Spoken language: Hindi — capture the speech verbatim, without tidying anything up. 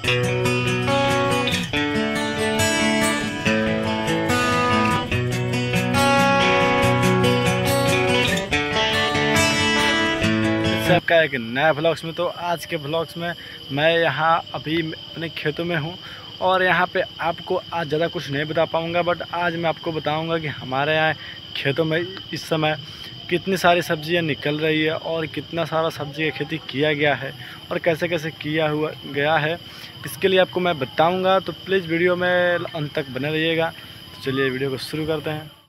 सबका एक नया व्लॉग्स में। तो आज के व्लॉग्स में मैं यहाँ अभी अपने खेतों में हूँ और यहाँ पे आपको आज ज़्यादा कुछ नहीं बता पाऊँगा, बट आज मैं आपको बताऊँगा कि हमारे यहाँ खेतों में इस समय कितनी सारी सब्जियाँ निकल रही है और कितना सारा सब्जी की खेती किया गया है और कैसे कैसे किया हुआ गया है, इसके लिए आपको मैं बताऊँगा। तो प्लीज़ वीडियो में अंत तक बने रहिएगा। तो चलिए वीडियो को शुरू करते हैं।